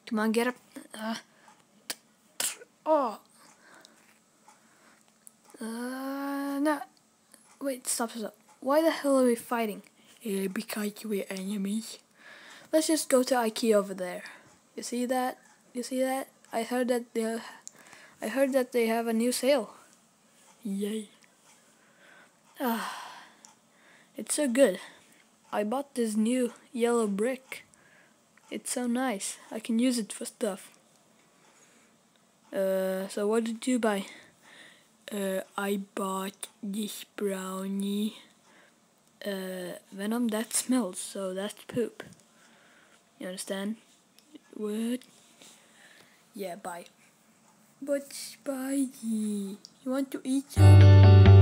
Come on, get up. Oh. No. Wait, stop. Why the hell are we fighting? Because we're enemies. Let's just go to Ikea over there. You see that? You see that? I heard that they have a new sale. Yay. It's so good. I bought this new yellow brick. It's so nice. I can use it for stuff. So what did you buy? I bought this brownie. Venom, that smells, so that's poop. You understand? What? Yeah, bye. But Spidey, you want to eat some?